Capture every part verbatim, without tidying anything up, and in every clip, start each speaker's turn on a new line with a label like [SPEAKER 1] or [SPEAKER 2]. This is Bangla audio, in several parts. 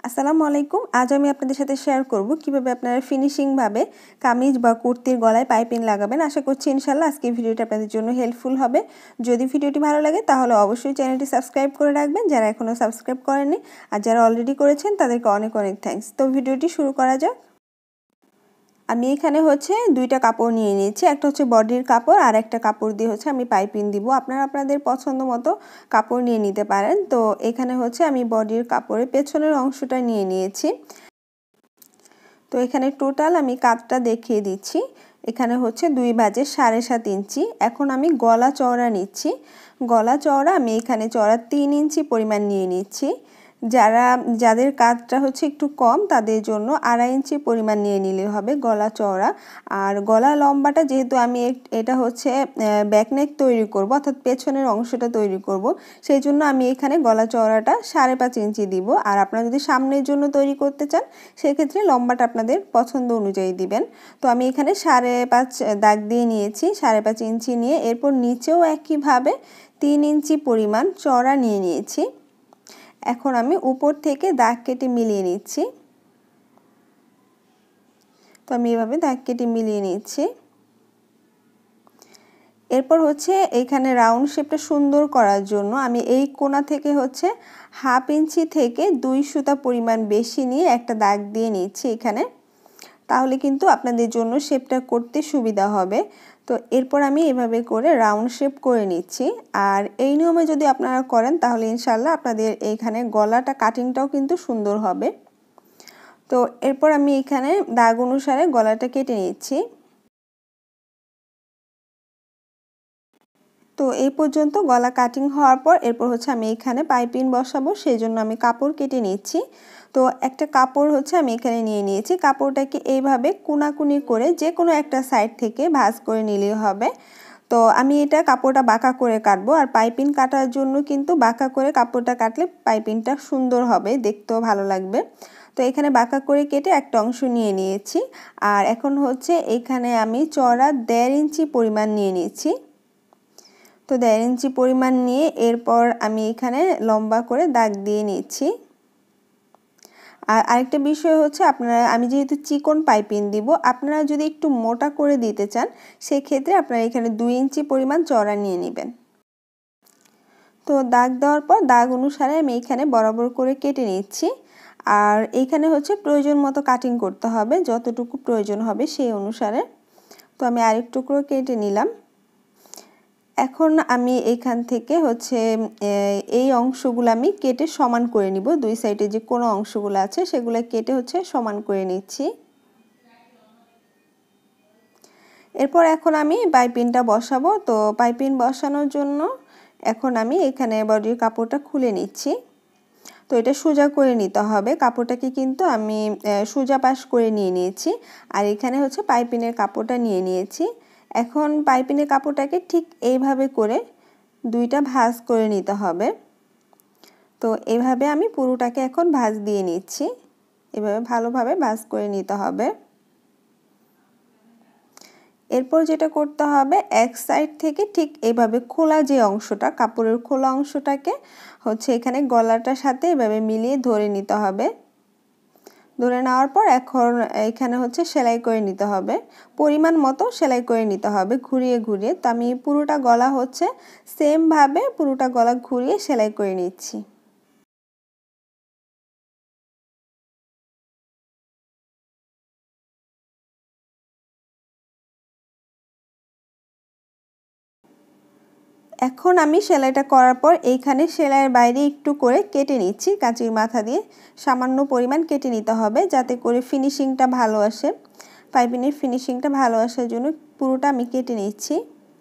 [SPEAKER 1] আসসালামু আলাইকুম। আজ আমি আপনাদের সাথে শেয়ার করব কিভাবে আপনারা ফিনিশিং ভাবে কামিজ বা কুর্তির গলায় পাইপিং লাগাবেন। আশা করছি ইনশাআল্লাহ আজকের ভিডিওটা আপনাদের জন্য হেল্পফুল হবে। যদি ভিডিওটি ভালো লাগে তাহলে অবশ্যই চ্যানেলটি সাবস্ক্রাইব করে রাখবেন যারা এখনো সাবস্ক্রাইব করেননি, আর যারা অলরেডি করেছেন তাদেরকে অনেক অনেক থ্যাঙ্কস। তো ভিডিওটি শুরু করা যাক। আমি এখানে হচ্ছে দুইটা কাপড় নিয়ে নিয়েছি, একটা হচ্ছে বডির কাপড় আর একটা কাপড় দিয়ে হচ্ছে আমি পাইপিং দিব। আপনারা আপনাদের পছন্দ মতো কাপড় নিয়ে নিতে পারেন। তো এখানে হচ্ছে আমি বডির কাপড়ের পেছনের অংশটা নিয়ে নিয়েছি। তো এখানে টোটাল আমি কাটটা দেখিয়ে দিচ্ছি। এখানে হচ্ছে দুই বাজে সাড়ে সাত ইঞ্চি। এখন আমি গলা চওড়া নিচ্ছি। গলা চওড়া আমি এখানে চওড়া তিন ইঞ্চি পরিমাণ নিয়ে নিচ্ছি। যারা যাদের কাজটা হচ্ছে একটু কম তাদের জন্য আড়াই ইঞ্চি পরিমাণ নিয়ে নিলে হবে গলা চওড়া। আর গলা লম্বাটা যেহেতু আমি এটা হচ্ছে ব্যাকনেক তৈরি করব, অর্থাৎ পেছনের অংশটা তৈরি করব, সেই জন্য আমি এখানে গলা চওড়াটা সাড়ে পাঁচ ইঞ্চি দিব। আর আপনারা যদি সামনের জন্য তৈরি করতে চান সেক্ষেত্রে লম্বাটা আপনাদের পছন্দ অনুযায়ী দিবেন। তো আমি এখানে সাড়ে পাঁচ দাগ দিয়ে নিয়েছি, সাড়ে পাঁচ ইঞ্চি নিয়ে এরপর নিচেও একইভাবে তিন ইঞ্চি পরিমাণ চওড়া নিয়ে নিয়েছি। এখন আমি উপর থেকে দাগ কেটে মিলিয়ে নিচ্ছি। তো আমি এভাবে দাগ কেটে মিলিয়ে নিচ্ছি। এরপর হচ্ছে এইখানে রাউন্ড শেপটা সুন্দর করার জন্য আমি এই কোণা থেকে হচ্ছে হাফ ইঞ্চি থেকে দুই সুতা পরিমাণ বেশি নিয়ে একটা দাগ দিয়ে নিচ্ছি এখানে, তাহলে কিন্তু আপনাদের জন্য শেপটা করতে সুবিধা হবে। তো এরপর আমি এভাবে করে রাউন্ড শেপ করে নিচ্ছি। আর এই নিয়মে যদি আপনারা করেন তাহলে ইনশাল্লাহ আপনাদের এইখানে গলাটা কাটিংটাও কিন্তু সুন্দর হবে। তো এরপর আমি এখানে দাগ অনুসারে গলাটা কেটে নিচ্ছি। তো এই পর্যন্ত গলা কাটিং হওয়ার পর এরপর হচ্ছে আমি এখানে পাইপিং বসাবো, সেই জন্য আমি কাপড় কেটে নিচ্ছি। তো একটা কাপড় হচ্ছে আমি এখানে নিয়ে নিয়েছি। কাপড়টাকে এইভাবে কোনাকুনি করে যে কোনো একটা সাইড থেকে ভাঁজ করে নিলেই হবে। তো আমি এটা কাপড়টা বাঁকা করে কাটবো, আর পাইপিং কাটার জন্য কিন্তু বাঁকা করে কাপড়টা কাটলে পাইপিংটা সুন্দর হবে, দেখতেও ভালো লাগবে। তো এখানে বাঁকা করে কেটে একটা অংশ নিয়ে নিয়েছি। আর এখন হচ্ছে এখানে আমি চওড়া দেড় ইঞ্চি পরিমাণ নিয়ে নিয়েছি। তো দেড় ইঞ্চি পরিমাণ নিয়ে এরপর আমি এখানে লম্বা করে দাগ দিয়ে নিচ্ছি। আর আরেকটা বিষয় হচ্ছে আপনারা, আমি যেহেতু চিকন পাইপিং দিব, আপনারা যদি একটু মোটা করে দিতে চান সেক্ষেত্রে আপনারা এখানে দুই ইঞ্চি পরিমাণ চওড়া নিয়ে নেবেন। তো দাগ দেওয়ার পর দাগ অনুসারে আমি এখানে বরাবর করে কেটে নিচ্ছি। আর এইখানে হচ্ছে প্রয়োজন মতো কাটিং করতে হবে, যতটুকু প্রয়োজন হবে সেই অনুসারে। তো আমি আরেক টুকরো কেটে নিলাম। এখন আমি এখান থেকে হচ্ছে এই অংশগুলো আমি কেটে সমান করে নিব। দুই সাইডে যে কোনো অংশগুলো আছে সেগুলো কেটে হচ্ছে সমান করে নিচ্ছি। এরপর এখন আমি পাইপিংটা বসাবো। তো পাইপিং বসানোর জন্য এখন আমি এখানে বডির কাপড়টা খুলে নিচ্ছি। তো এটা সোজা করে নিতে হবে, কাপড়টাকে কিন্তু আমি সোজা পাশ করে নিয়ে নিয়েছি। আর এখানে হচ্ছে পাইপিংয়ের কাপড়টা নিয়ে নিয়েছি। এখন পাইপিংয়ের কাপড়টাকে ঠিক এইভাবে করে দুইটা ভাঁজ করে নিতে হবে। তো এভাবে আমি পুরোটাকে এখন ভাঁজ দিয়ে নিচ্ছি। এভাবে ভালোভাবে ভাঁজ করে নিতে হবে। এরপর যেটা করতে হবে, এক সাইড থেকে ঠিক এইভাবে খোলা যে অংশটা, কাপড়ের খোলা অংশটাকে হচ্ছে এখানে গলাটার সাথে এভাবে মিলিয়ে ধরে নিতে হবে। ধরে নেওয়ার পর এখন এখানে হচ্ছে সেলাই করে নিতে হবে, পরিমাণ মতো সেলাই করে নিতে হবে ঘুরিয়ে ঘুরিয়ে। তো আমি পুরোটা গলা হচ্ছে সেমভাবে পুরোটা গলা ঘুরিয়ে সেলাই করে নিচ্ছি। এখন আমি সেলাইটা করার পর এইখানে সেলাইয়ের বাইরে একটু করে কেটে নিচ্ছি, কাঁচির মাথা দিয়ে সামান্য পরিমাণ কেটে নিতে হবে যাতে করে ফিনিশিংটা ভালো আসে। পাইপিংয়ের ফিনিশিংটা ভালো আসার জন্য পুরোটা আমি কেটে নিচ্ছি।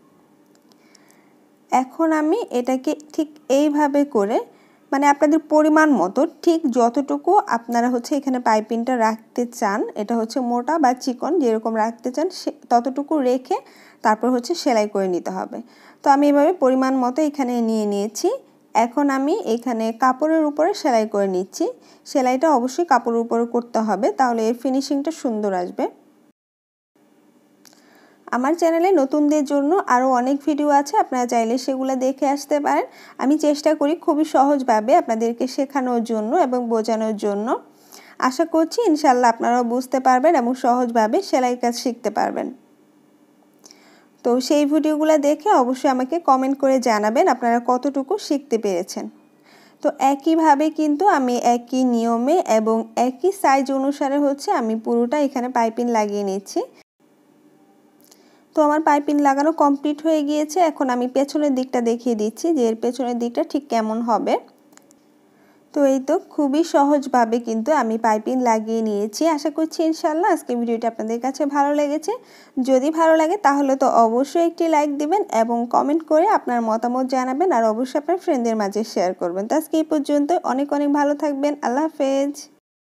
[SPEAKER 1] এখন আমি এটাকে ঠিক এইভাবে করে, মানে আপনাদের পরিমাণ মতো ঠিক যতটুকু আপনারা হচ্ছে এখানে পাইপিংটা রাখতে চান, এটা হচ্ছে মোটা বা চিকন যেরকম রাখতে চান ততটুকু রেখে তারপর হচ্ছে সেলাই করে নিতে হবে। তো আমি এভাবে পরিমাণ মতো এখানে নিয়ে নিয়েছি। এখন আমি এখানে কাপড়ের উপরে সেলাই করে নিচ্ছি। সেলাইটা অবশ্যই কাপড়ের উপরে করতে হবে, তাহলে এর ফিনিশিংটা সুন্দর আসবে। আমার চ্যানেলে নতুনদের জন্য আরও অনেক ভিডিও আছে, আপনারা চাইলে সেগুলো দেখে আসতে পারেন। আমি চেষ্টা করি খুবই সহজভাবে আপনাদেরকে শেখানোর জন্য এবং বোঝানোর জন্য। আশা করছি ইনশাআল্লাহ আপনারাও বুঝতে পারবেন এবং সহজভাবে সেলাই কাজ শিখতে পারবেন। তো সেই ভিডিওগুলো দেখে অবশ্যই আমাকে কমেন্ট করে জানাবেন আপনারা কতটুকু শিখতে পেরেছেন। তো একইভাবে কিন্তু আমি একই নিয়মে এবং একই সাইজ অনুসারে হচ্ছে আমি পুরোটা এখানে পাইপিং লাগিয়ে নিচ্ছি। তো আমার পাইপিং লাগানো কমপ্লিট হয়ে গিয়েছে। এখন আমি পেছনের দিকটা দেখিয়ে দিচ্ছি যে এর পেছনের দিকটা ঠিক কেমন হবে। তো এই তো খুবই সহজভাবে কিন্তু আমি পাইপিং লাগিয়ে নিয়েছি। আশা করছি ইনশাআল্লাহ আজকের ভিডিওটি আপনাদের কাছে ভালো লেগেছে। যদি ভালো লাগে তাহলে তো অবশ্যই একটি লাইক দিবেন এবং কমেন্ট করে আপনার মতামত জানাবেন আর অবশ্যই আপনার ফ্রেন্ডদের মাঝে শেয়ার করবেন। তো আজকে এই পর্যন্ত, অনেক অনেক ভালো থাকবেন। আল্লাহ হাফেজ।